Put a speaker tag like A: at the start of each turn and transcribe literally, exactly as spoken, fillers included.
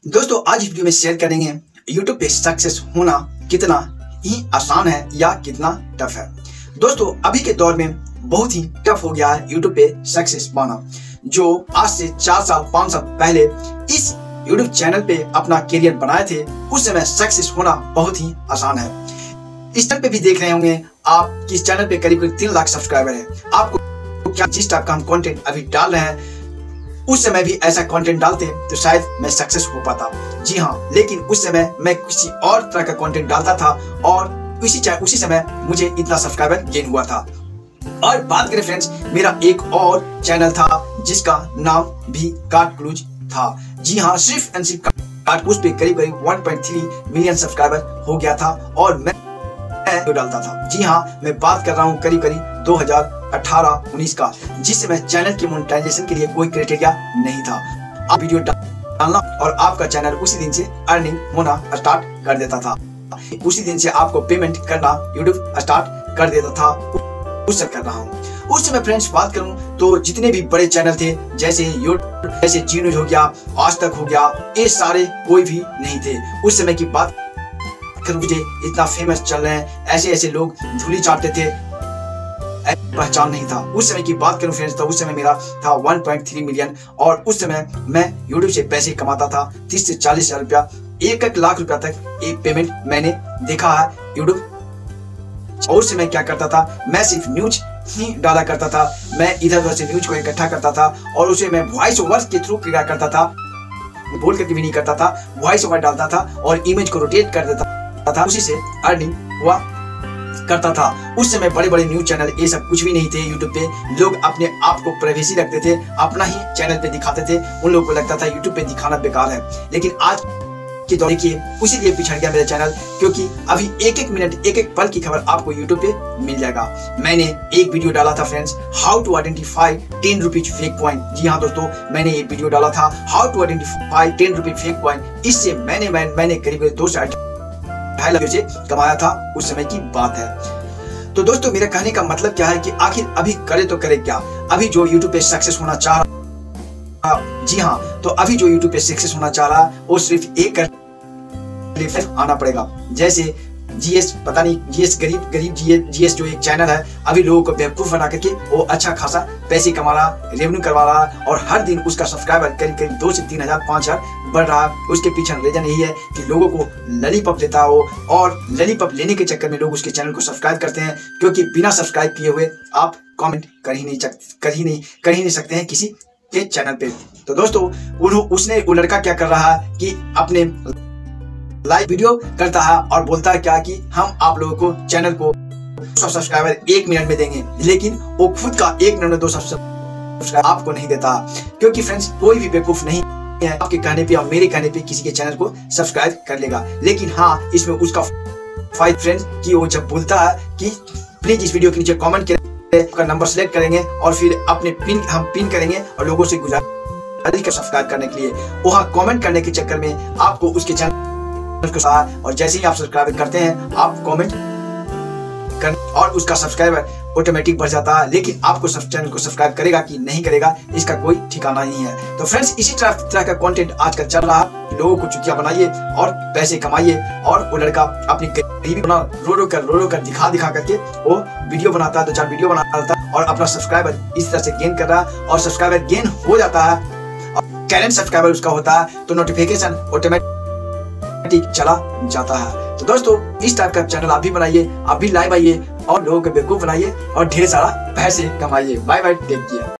A: दोस्तों आज इस वीडियो में शेयर करेंगे यूट्यूब पे सक्सेस होना कितना ही आसान है या कितना टफ है। दोस्तों अभी के दौर में बहुत ही टफ हो गया है यूट्यूब पे सक्सेस पाना। जो आज से चार साल पांच साल पहले इस यूट्यूब चैनल पे अपना करियर बनाए थे, उस समय सक्सेस होना बहुत ही आसान है। इस चैनल पे भी देख रहे होंगे आप कि इस चैनल पे करीब करीब तीन लाख सब्सक्राइबर है। आपको क्या जिस टाइप का हम कंटेंट अभी डाल रहे हैं, उस समय भी ऐसा कंटेंट डालते तो शायद मैं सक्सेस हो पाता। जी हाँ, लेकिन उस समय मैं किसी और तरह का कंटेंट डालता था और उसी उसी समय मुझे इतना सब्सक्राइबर गेन हुआ था। और बात करें फ्रेंड्स, मेरा एक और चैनल था जिसका नाम भी कार्ड क्लूज था। जी हाँ, सिर्फ एंड सिर्फ कार्ड क्लूज पे करीब करीब one point three million subscriber हो गया था और मैं जो डालता था। जी हाँ, मैं बात कर रहा हूँ करीब करीब दो हज़ार अठारह उन्नीस का, जिस समय चैनल की मोनेटाइजेशन के लिए कोई क्राइटेरिया नहीं था। आप वीडियो डालना और आपका चैनल उसी दिन से अर्निंग होना स्टार्ट कर देता था। उसी दिन से आपको पेमेंट करना यूट्यूब स्टार्ट कर देता था। उस समय कर रहा हूँ। उस समय फ्रेंड्स बात करूँ तो जितने भी बड़े चैनल थे, जैसे यूट्यूब, जैसे जी न्यूज हो गया, आज तक हो गया, ये सारे कोई भी नहीं थे। उस समय की बात मुझे इतना फेमस चल रहे हैं, ऐसे ऐसे लोग धूली चाटते थे, पहचान नहीं था। उस समय की बात करूं फ्रेंड्स तो उस समय मेरा था वन पॉइंट थ्री मिलियन और उस समय मैं यूट्यूब से पैसे कमाता था तीस से चालीस हजार रुपया, एक एक लाख रुपया तक एक पेमेंट मैंने देखा है यूट्यूब। और उस समय क्या करता था, मैं सिर्फ न्यूज ही डाला करता था। मैं इधर उधर से न्यूज को इकट्ठा करता था और उसे मैं वॉइस ओवर के थ्रू क्या करता था, बोल करके भी नहीं करता था, वॉइस ओवर डालता था और इमेज को रोटेट कर देता था। उसी से अर्निंग हुआ करता था। उस समय बड़े बड़े न्यूज चैनल ये सब कुछ भी नहीं थे। यूट्यूब पे लोग अपने आप को प्राइवेसी रखते थे, अपना ही चैनल पे दिखाते थे। उन लोगों को लगता था यूट्यूब पे दिखाना बेकार है। लेकिन आज के दौर देखिए, उसी लिए पिछड़ गया मेरा चैनल, क्योंकि अभी एक एक मिनट एक एक पल की खबर आपको यूट्यूब पे मिल जाएगा। मैंने एक वीडियो डाला था friends, how to identify ten rupees fake coin. जी हाँ दोस्तों, मैंने एक वीडियो डाला था how to identify ten rupees fake coin. इससे मैंने मैंने करीब दो से ढाई लाख से कमाया था। उस समय की बात है। तो दोस्तों मेरे कहने का मतलब क्या है कि आखिर अभी करे तो करे क्या। अभी जो यूट्यूब पे सक्सेस होना चाह रहा, जी हाँ, तो अभी जो यूट्यूब पे सक्सेस होना चाह रहा है वो सिर्फ एक कर आना पड़ेगा। जैसे जीएस, पता नहीं जीएस गरीब गरीब जीएस जीएस जो एक चैनल है, अभी लोगों को बेवकूफ बना करके वो अच्छा खासा पैसे कमा रहा, रेवेन्यू करवा रहा और हर दिन उसका सब्सक्राइबर करीब करीब दो से तीन हजार पाँच हजार बढ़ रहा है। उसके पीछे रीजन यही है कि लोगों को ललीपॉप देता हो और ललीपॉप लेने के चक्कर में लोग उसके चैनल को सब्सक्राइब करते हैं, क्योंकि बिना सब्सक्राइब किए हुए आप कॉमेंट कर ही नहीं कर ही नहीं कर ही नहीं सकते हैं किसी के चैनल पे। तो दोस्तों उसने वो लड़का क्या कर रहा है कि अपने लाइव वीडियो करता है और बोलता है क्या कि हम आप लोगों को चैनल को सौ सब्सक्राइबर एक मिनट में देंगे, लेकिन वो खुद का एक मिनट में दो सब्सक्राइबर आपको नहीं देता। क्योंकि फ्रेंड्स कोई भी बेवकूफ नहीं है आपके कहने पे और मेरे कहने पे किसी के चैनल को सब्सक्राइब कर लेगा। लेकिन हाँ, इसमें उसका फाइव फ्रेंड्स कि वो जब बोलता है कि प्लीज इस वीडियो के नीचे कमेंट करें, का नंबर सेलेक्ट करेंगे और फिर अपने पिन हम पिन करेंगे और लोगों से गुजारिश सब्सक्राइब करने के लिए। वहाँ कमेंट करने के चक्कर में आपको उसके चैनल और जैसे ही आप सब्सक्राइब करते हैं आप कमेंट कर और उसका सब्सक्राइबर ऑटोमेटिक बढ़ जाता है। लेकिन आपको सब चैनल को सब्सक्राइब करेगा कि नहीं करेगा इसका कोई ठिकाना नहीं है। तो फ्रेंड्स इसी तरह तरह का कंटेंट आजकल चल रहा है। लोगों को चुतिया बनाइए और पैसे कमाइए। और वो लड़का अपनी गरीबी बना रो रो कर रो रो कर दिखा दिखा करके वो वीडियो बनाता है, दो चार वीडियो बनाता है और अपना सब्सक्राइबर इस तरह से गेन कर रहा है। और सब्सक्राइबर गेन हो जाता है और करेंट सब्सक्राइबर उसका होता है तो नोटिफिकेशन ऑटोमेटिक चला जाता है। तो दोस्तों इस टाइप का चैनल आप भी बनाइए, आप भी लाइव आइए और लोगों को बेवकूफ बनाइए और ढेर सारा पैसे कमाइए। Bye bye, take care.